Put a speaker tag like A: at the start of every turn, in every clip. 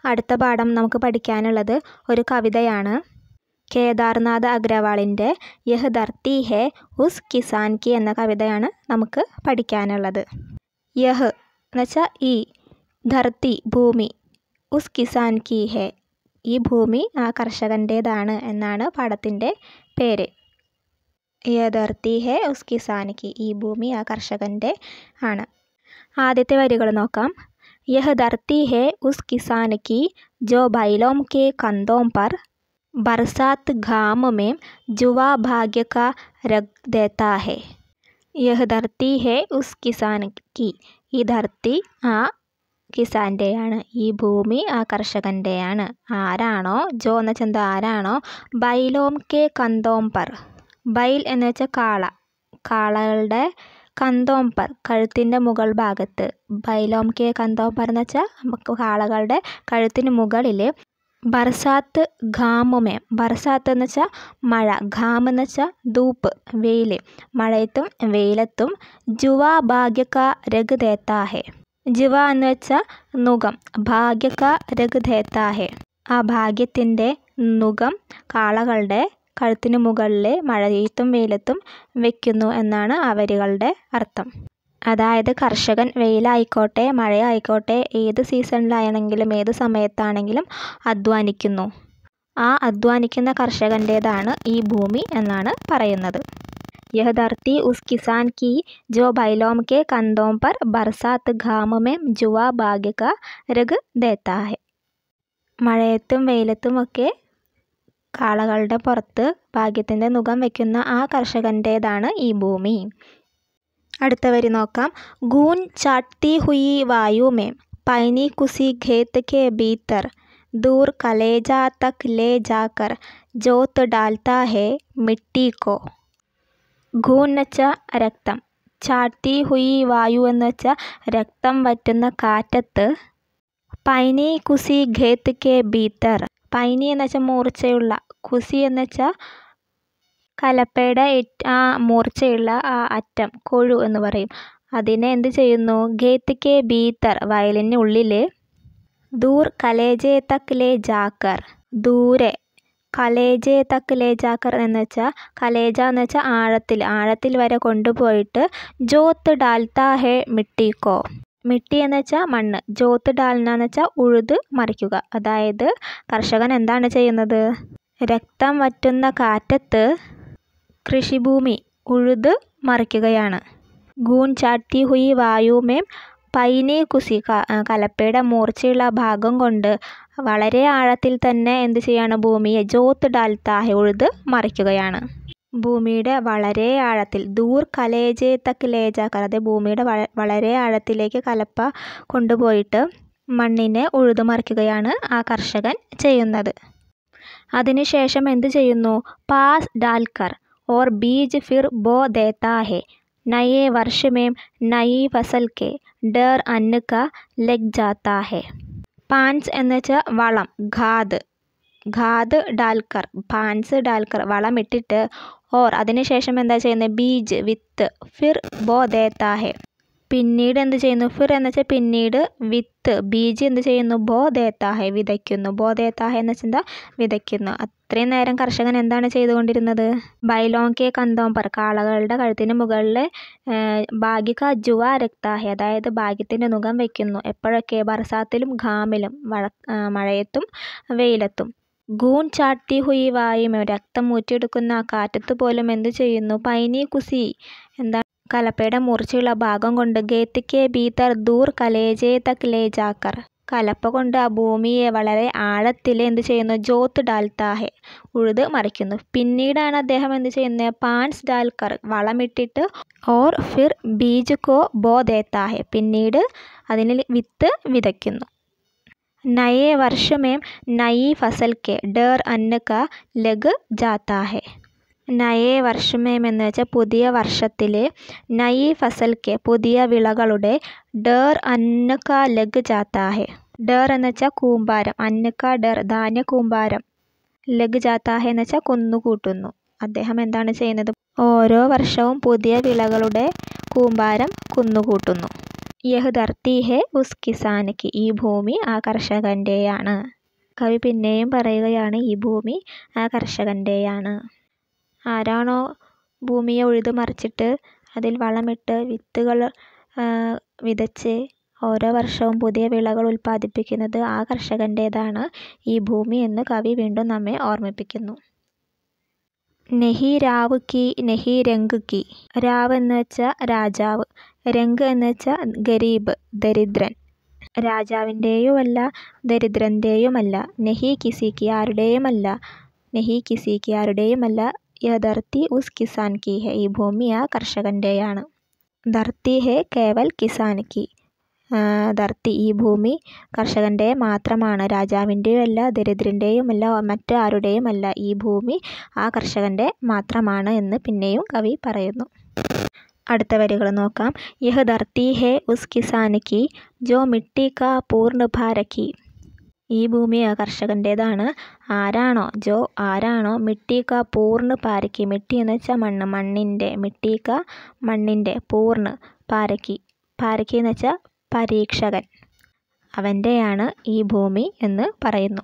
A: അടുത്ത പാഠം നമുക്ക് പഠിക്കാനുള്ളത് ഒരു കവിതയാണ്. കേദാർനാഥ് അഗ്രവാളിൻ്റെ യഹ് ധർത്തി ഹേ ഉസ് കിസാൻ കി എന്ന കവിതയാണ് നമുക്ക് പഠിക്കാനുള്ളത്. യഹ് എന്നുവെച്ചാൽ ഈ, ധർത്തി ഭൂമി, ഉസ് കിസാൻ കി ഹേ ഈ ഭൂമി ആ കർഷകൻ്റേതാണ് എന്നാണ് പാഠത്തിൻ്റെ പേര്. യഹ് ധർത്തി ഹേ ഉസ് കിസാൻ കി ഈ ഭൂമി ആ കർഷകൻ്റെ ആണ്. ആദ്യത്തെ വരികൾ നോക്കാം. यह धरती है उस किसान की जो बैलों के कंधों पर बरसात घाम में जुआ भाग्य का रख देता है. यह धरती है उस किसान की ഈ ധർത്തി ആ കിസാൻ്റെയാണ്, ഈ ഭൂമി ആ കർഷകൻ്റെയാണ്. ആരാണോ, ജോ എന്ന് വെച്ചാൽ എന്താ, ആരാണോ, ബൈലോം കെ കന്തോം പർ, ബൈൽ എന്ന് വെച്ചാൽ കാള, കാളകളുടെ കന്തോം പർ കഴുത്തിൻ്റെ മുകൾ ഭാഗത്ത്, ബൈലോം കെ കന്തോം പർ എന്ന് വെച്ചാൽ കാളകളുടെ കഴുത്തിന് മുകളിൽ, ബർസാത്ത് ഘാമുമേ, ബർസാത്ത് എന്ന് വെച്ചാൽ മഴ, ഘാം എന്ന് വെച്ചാൽ ധൂപ്പ് വെയിൽ, മഴയത്തും വെയിലത്തും, ജുവാ ഭാഗ്യക രഗ് ദേത്താ ഹെ, ജുവ എന്ന് വെച്ചാൽ നുകം, ഭാഗ്യക രഗ് ദേത്താ ഹെ ആ ഭാഗ്യത്തിൻ്റെ നുകം കാളകളുടെ കഴുത്തിന് മുകളിൽ മഴയത്തും വെയിലത്തും വയ്ക്കുന്നു എന്നാണ് ആ വരികളുടെ അർത്ഥം. അതായത് കർഷകൻ വെയിലായിക്കോട്ടെ മഴയായിക്കോട്ടെ ഏത് സീസണിലാണെങ്കിലും ഏത് സമയത്താണെങ്കിലും അധ്വാനിക്കുന്നു. ആ അധ്വാനിക്കുന്ന കർഷകൻ്റേതാണ് ഈ ഭൂമി എന്നാണ് പറയുന്നത്. യഹ് ധർത്തി ഉസ് കിസാൻ കി ജോ ബൈലോം കെ കന്തോം പർ ബർസാത്ത് ഘാം മേം ജുവാ ഭാഗ്യ കാ രഗ് ദേത്താ ഹെ. മഴയത്തും വെയിലത്തും ഒക്കെ കാളകളുടെ പുറത്ത് ഭാഗ്യത്തിൻ്റെ നുകം വയ്ക്കുന്ന ആ കർഷകൻ്റേതാണ് ഈ ഭൂമി. അടുത്ത വരി നോക്കാം. ഗൂൻ ചാട്തി ഹുയി വായു മേം പൈനി കുസി ഖേത്ത് കെ ഭീത്തർ ദൂർ കലേജ തക് ലേ ജാക്കർ ജോത്ത് ഡാൽത്താ ഹേ മിട്ടി കോ. ഗൂൻ എന്ന് വെച്ചാൽ രക്തം, ചാട്തി ഹുയി വായു എന്ന് വെച്ചാൽ രക്തം വറ്റുന്ന കാറ്റത്ത്, പൈനി കുസി ഖേത്ത് കെ ഭീത്തർ, പൈനി എന്ന് വെച്ചാൽ മൂർച്ചയുള്ള, കുസി എന്ന് വെച്ചാൽ കലപ്പയുടെ ആ മൂർച്ചയുള്ള ആ അറ്റം, കൊഴു എന്ന് പറയും. അതിനെ എന്ത് ചെയ്യുന്നു, ഖേത്ത് കെ ഭീത്തർ വയലിന് ഉള്ളിൽ, ദൂർ കലേജെ തക് ലേ ജാക്കർ ദൂരെ, കലേജെ തക് ലേ ജാക്കർ എന്ന് വെച്ചാൽ കലേജ എന്ന് വെച്ചാൽ ആഴത്തിൽ, ആഴത്തിൽ വരെ കൊണ്ടുപോയിട്ട്, ജോത്ത് ഡാൽത്താ ഹേ മിട്ടി കോ, മിട്ടി എന്ന് വെച്ചാൽ മണ്ണ്, ജോത്ത് ഡാൽന എന്ന് വെച്ചാൽ ഉഴുത് മറിക്കുക. അതായത് കർഷകൻ എന്താണ് ചെയ്യുന്നത്, രക്തം വറ്റുന്ന കാറ്റത്ത് കൃഷിഭൂമി ഉഴുത് മറിക്കുകയാണ്. ഗൂൺ ചാട്ടി ഹുയി വായുമേം പൈനി കുസി കലപ്പയുടെ മൂർച്ചയുള്ള ഭാഗം കൊണ്ട് വളരെ ആഴത്തിൽ തന്നെ എന്ത് ചെയ്യാണ്, ഭൂമിയെ ജോത്ത് ഡാൽത്താ ഹെ ഉഴുത് മറിക്കുകയാണ്. ഭൂമിയുടെ വളരെ ആഴത്തിൽ, ദൂർ കലേജെ തക് ലേജാക്കർ, അതെ ഭൂമിയുടെ വളരെ ആഴത്തിലേക്ക് കലപ്പ കൊണ്ടുപോയിട്ട് മണ്ണിനെ ഉഴുതുമറിക്കുകയാണ് ആ കർഷകൻ ചെയ്യുന്നത്. അതിനുശേഷം എന്ത് ചെയ്യുന്നു, പാസ് ഡാൽക്കർ ഓർ ബീജ് ഫിർ ബോ ദേത്താ ഹെ നയേ വർഷ മേം നയി ഫസൽ കെ ഡർ അന്ന കാ ലഗ് ജാത്താ ഹെ. പാൻസ് എന്ന് വെച്ചാൽ വളം, ഖാദ്, ഖാദ് ഡാൽക്കർ, പാൻസ് ഡാൽക്കർ വളമിട്ടിട്ട്, ഓർ അതിനുശേഷം എന്താ ചെയ്യുന്നത്, ബീജ് വിത്ത്, ഫിർ ബോ ദേത്താ ഹെ പിന്നീട് എന്ത് ചെയ്യുന്നു, ഫിർ എന്ന് വെച്ചാൽ പിന്നീട്, വിത്ത് ബീജ് എന്ത് ചെയ്യുന്നു, ബോ ദേത്താ ഹെ വിതയ്ക്കുന്നു, ബോ ദേത്താ ഹെ എന്ന് വെച്ചാൽ എന്താ, വിതയ്ക്കുന്നു. അത്രയും നേരം കർഷകൻ എന്താണ് ചെയ്തുകൊണ്ടിരുന്നത്, ബൈലോം കെ കന്തോം പർ കാളകളുടെ കഴുത്തിന് മുകളിൽ ഭാഗ്യ കാ ജുവാ രക്താ ഹെ അതായത് ഭാഗ്യത്തിൻ്റെ നുകം വയ്ക്കുന്നു. എപ്പോഴൊക്കെ, ബർസാത്തിലും ഘാമിലും മഴയത്തും വെയിലത്തും. ഗൂൺ ചാട്ടി ഹുയി വായുമേ രക്തം ഊറ്റിയെടുക്കുന്ന ആ കാറ്റത്ത് പോലും എന്ത് ചെയ്യുന്നു, പൈനി കുസി എന്താണ് കലപ്പയുടെ മൂർച്ചയുള്ള ഭാഗം കൊണ്ട്, ഖേത്ത് കെ ഭീത്തർ ദൂർ കലേജെ തക് ലേ ജാക്കർ കലപ്പ കൊണ്ട് ആ ഭൂമിയെ വളരെ ആഴത്തിൽ എന്ത് ചെയ്യുന്നു, ജോത്ത് ഡാൽത്താ ഹെ ഉഴുത് മറിക്കുന്നു. പിന്നീടാണ് അദ്ദേഹം എന്ത് ചെയ്യുന്നത്, പാൻസ് ഡാൽക്കർ വളമിട്ടിട്ട്, ഓർ ഫിർ ബീജ് കോ ബോ ദേത്താ ഹെ പിന്നീട് അതിന് വിത്ത് വിതയ്ക്കുന്നു. നയേ വർഷ മേം നയി ഫസൽ കെ ഡർ അന്ന കാ ലഗ് ജാത്താ ഹെ. നയേ വർഷമേം എന്ന് വെച്ചാൽ പുതിയ വർഷത്തിൽ, നയി ഫസൽ കെ പുതിയ വിളകളുടെ, ഡർ അന്ന കാ ലഗ് ജാത്താ ഹെ ഡർ എന്ന് വെച്ചാൽ കൂമ്പാരം, അന്ന കാ ഡർ ധാന്യ കൂമ്പാരം, ലഗ് ജാത്താ ഹെ എന്ന് വെച്ചാൽ കുന്നുകൂട്ടുന്നു. അദ്ദേഹം എന്താണ് ചെയ്യുന്നത്, ഓരോ വർഷവും പുതിയ വിളകളുടെ കൂമ്പാരം കുന്നുകൂട്ടുന്നു. യഹ് ധർത്തി ഹെ ഉസ് കിസാൻ കി, ഈ ഭൂമി ആ കർഷകൻ്റെയാണ്. കവി പിന്നെയും പറയുകയാണ് ഈ ഭൂമി ആ കർഷകൻ്റെയാണ്. ആരാണോ ഭൂമിയെ ഉഴുതു മറിച്ചിട്ട് അതിൽ വളമിട്ട് വിത്തുകൾ വിതച്ച് ഓരോ വർഷവും പുതിയ വിളകൾ ഉൽപ്പാദിപ്പിക്കുന്നത് ആ കർഷകൻ്റേതാണ് ഈ ഭൂമി എന്ന് കവി വീണ്ടും നമ്മെ ഓർമ്മിപ്പിക്കുന്നു. നെഹി രാവ് കി നെഹി രംഗ് കി, രാവ് എന്ന് വെച്ചാൽ രാജാവ്, രംഗ് എന്ന് വെച്ചാൽ ഗരീബ് ദരിദ്രൻ, രാജാവിൻ്റെയുമല്ല ദരിദ്രൻ്റെയുമല്ല. നെഹി കിസിക്ക് ആരുടെയുമല്ല, നെഹി കിസിക്ക് ആരുടെയുമല്ല. യഹ് ധർത്തി ഉസ് കിസാൻ കി ഹെ, ഈ ഭൂമി ആ കർഷകൻ്റെയാണ്. ധർത്തി ഹെ കേവൽ കിസാൻ കി, ധർത്തി ഈ ഭൂമി കർഷകൻ്റെ മാത്രമാണ്, രാജാവിൻ്റെയുമല്ല ദരിദ്രൻ്റെയുമല്ല മറ്റു ആരുടെയുമല്ല. ഈ ഭൂമി ആ കർഷകൻ്റെ മാത്രമാണ് എന്ന് പിന്നെയും കവി പറയുന്നു. അടുത്ത വരികൾ നോക്കാം. യഹ് ധർത്തി ഹെ ഉസ് കിസാൻ കി ജോ മിട്ടി കാ പൂർണ്ണ ഭാര കി, ഈ ഭൂമി ആ കർഷകൻ്റേതാണ്. ആരാണോ മിട്ടി കാ പൂർണ്ണ പാരക്കി, മിട്ടി എന്ന് വെച്ചാൽ മണ്ണ്, മണ്ണിൻ്റെ, മിട്ടി കാ മണ്ണിൻ്റെ, പൂർണ്ണ പാരക്കി, പാരക്കി എന്ന് വെച്ചാൽ പരീക്ഷകൻ, അവൻ്റെയാണ് ഈ ഭൂമി എന്ന് പറയുന്നു.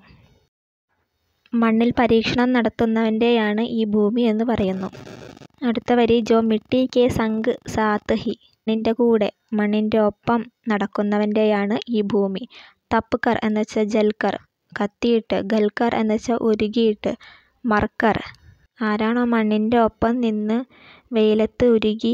A: മണ്ണിൽ പരീക്ഷണം നടത്തുന്നവൻ്റെയാണ് ഈ ഭൂമി എന്ന് പറയുന്നു. അടുത്ത വരി ജോ മിട്ടി കെ സംഗ് സാത്ത് ഹി, മണ്ണിൻ്റെ കൂടെ മണ്ണിൻ്റെ ഒപ്പം നടക്കുന്നവൻ്റെയാണ് ഈ ഭൂമി. തപ്കർ എന്ന് വെച്ചാൽ ജൽക്കർ, കത്തിയിട്ട്, ഗൽക്കർ എന്ന് വെച്ചാൽ ഉരുകിയിട്ട്, മർക്കർ, ആരാണോ മണ്ണിൻ്റെ ഒപ്പം നിന്ന് വെയിലത്ത് ഉരുകി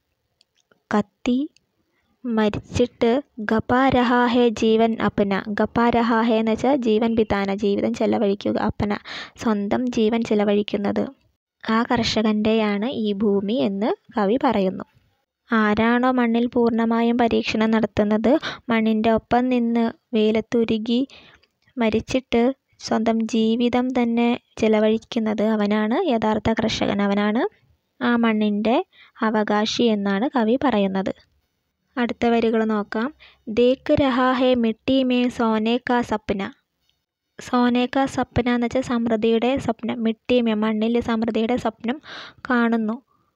A: കത്തി മരിച്ചിട്ട്, ഗപാ രഹാ ഹെ ജീവൻ അപ്ന, ഗപാ രഹാ ഹെ എന്ന് വെച്ചാൽ ജീവൻ ബിതാന, ജീവിതം ചെലവഴിക്കുക, അപ്ന സ്വന്തം ജീവൻ ചെലവഴിക്കുന്നത്, ആ കർഷകൻ്റെയാണ് ഈ ഭൂമി എന്ന് കവി പറയുന്നു. ആരാണോ മണ്ണിൽ പൂർണ്ണമായും പരീക്ഷണം നടത്തുന്നത്, മണ്ണിൻ്റെ ഒപ്പം നിന്ന് വെയിലത്തുരുകി മരിച്ചിട്ട് സ്വന്തം ജീവിതം തന്നെ ചെലവഴിക്കുന്നത്, അവനാണ് യഥാർത്ഥ കർഷകൻ, അവനാണ് ആ മണ്ണിൻ്റെ അവകാശി എന്നാണ് കവി പറയുന്നത്. അടുത്ത വരികൾ നോക്കാം. ദേഖ് രഹാ ഹെ മിട്ടി മേ സോനെ കാ സപ്ന, സോനെ കാ സപ്ന എന്ന് വെച്ചാൽ സമൃദ്ധിയുടെ സ്വപ്നം, മിട്ടി മേ മണ്ണിൽ സമൃദ്ധിയുടെ സ്വപ്നം കാണുന്നു.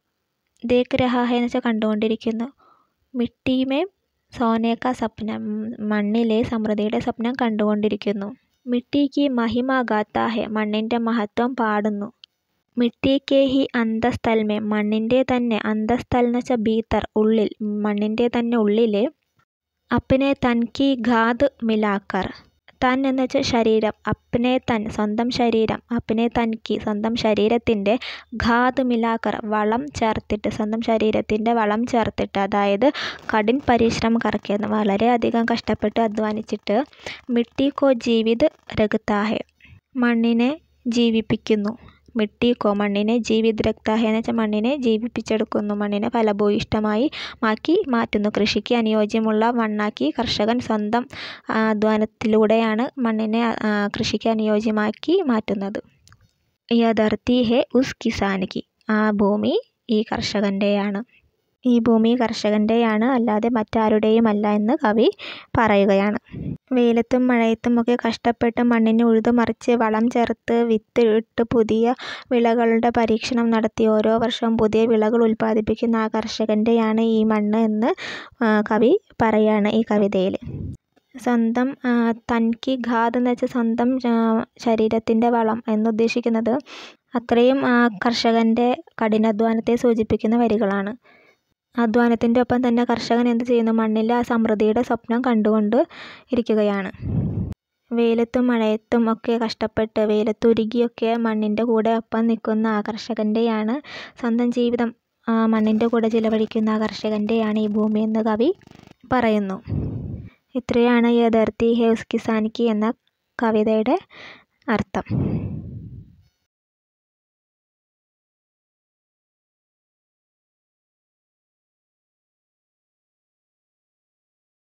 A: ദേഖ് രഹാ ഹെ എന്ന് വെച്ചാൽ കണ്ടുകൊണ്ടിരിക്കുന്നു, മിട്ടി മേ സോനെ കാ സപ്ന മണ്ണിലെ സമൃദ്ധിയുടെ സ്വപ്നം കണ്ടുകൊണ്ടിരിക്കുന്നു. മിട്ടി കി മഹിമ ഗാത്താ ഹെ, മണ്ണിൻ്റെ മഹത്വം പാടുന്നു. മിട്ടി കെ ഹി അന്തസ്ഥൽ മേ, മണ്ണിൻ്റെ തന്നെ, അന്തസ്ഥൽ എന്ന് വെച്ചാൽ ഭീതർ ഉള്ളിൽ, മണ്ണിൻ്റെ തന്നെ ഉള്ളിൽ, അപ്നെ തൻ കി ഘാത് മിലാക്കർ, തൻ എന്ന് വെച്ചാൽ ശരീരം, അപ്നെ തൻ സ്വന്തം ശരീരം, അപ്നെ തൻ കി സ്വന്തം ശരീരത്തിൻ്റെ, ഘാത് മിലാക്കർ വളം ചേർത്തിട്ട്, സ്വന്തം ശരീരത്തിൻ്റെ വളം ചേർത്തിട്ട്, അതായത് കഠിൻ പരിശ്രമം കറക്കിയെന്ന് വളരെയധികം കഷ്ടപ്പെട്ട് അധ്വാനിച്ചിട്ട്, മിട്ടി കോ ജീവിത് രഖ്താ ഹെ മണ്ണിനെ ജീവിപ്പിക്കുന്നു, മിട്ടി കോ മണ്ണിനെ ജീവിത് രഖ്താ ഹെ എന്ന് വെച്ചാൽ മണ്ണിനെ ജീവിപ്പിച്ചെടുക്കുന്നു, മണ്ണിനെ ഫലഭൂയിഷ്ടമായി മാറ്റുന്നു, കൃഷിക്ക് അനുയോജ്യമുള്ള മണ്ണാക്കി കർഷകൻ സ്വന്തം അധ്വാനത്തിലൂടെയാണ് മണ്ണിനെ കൃഷിക്ക് അനുയോജ്യമാക്കി മാറ്റുന്നത്. യഹ് ധർത്തി ഹെ ഉസ് കിസാൻ കി, ആ ഭൂമി ഈ കർഷകൻ്റെയാണ്, ഈ ഭൂമി കർഷകൻ്റെയാണ്, അല്ലാതെ മറ്റാരുടെയും അല്ല എന്ന് കവി പറയുകയാണ്. വെയിലത്തും മഴയത്തും ഒക്കെ കഷ്ടപ്പെട്ട് മണ്ണിനെ ഉഴുതുമറിച്ച് വളം ചേർത്ത് വിത്ത് ഇട്ട് പുതിയ വിളകളുടെ പരീക്ഷണം നടത്തി ഓരോ വർഷവും പുതിയ വിളകൾ ഉൽപ്പാദിപ്പിക്കുന്ന ആ കർഷകൻ്റെയാണ് ഈ മണ്ണ് എന്ന് കവി പറയാണ് ഈ കവിതയിൽ. സ്വന്തം തൻകി ഘാത് എന്ന് വെച്ചാൽ സ്വന്തം ശരീരത്തിൻ്റെ വളം എന്നുദ്ദേശിക്കുന്നത് അത്രയും ആ കർഷകൻ്റെ കഠിനാധ്വാനത്തെ സൂചിപ്പിക്കുന്ന വരികളാണ്. അധ്വാനത്തിൻ്റെ ഒപ്പം തന്നെ കർഷകൻ എന്ത് ചെയ്യുന്നു, മണ്ണിലെ ആ സമൃദ്ധിയുടെ സ്വപ്നം കണ്ടുകൊണ്ട് ഇരിക്കുകയാണ്. വെയിലത്തും മഴയത്തും ഒക്കെ കഷ്ടപ്പെട്ട് വെയിലത്തുരുകിയൊക്കെ മണ്ണിൻ്റെ കൂടെ ഒപ്പം നിൽക്കുന്ന ആ കർഷകൻ്റെയാണ്, സ്വന്തം ജീവിതം മണ്ണിൻ്റെ കൂടെ ചിലവഴിക്കുന്ന ആ കർഷകൻ്റെയാണ് ഈ ഭൂമി എന്ന് കവി പറയുന്നു. ഇത്രയാണ് യഹ് ധർത്തി ഹെ ഉസ് കിസാൻ കി എന്ന കവിതയുടെ അർത്ഥം.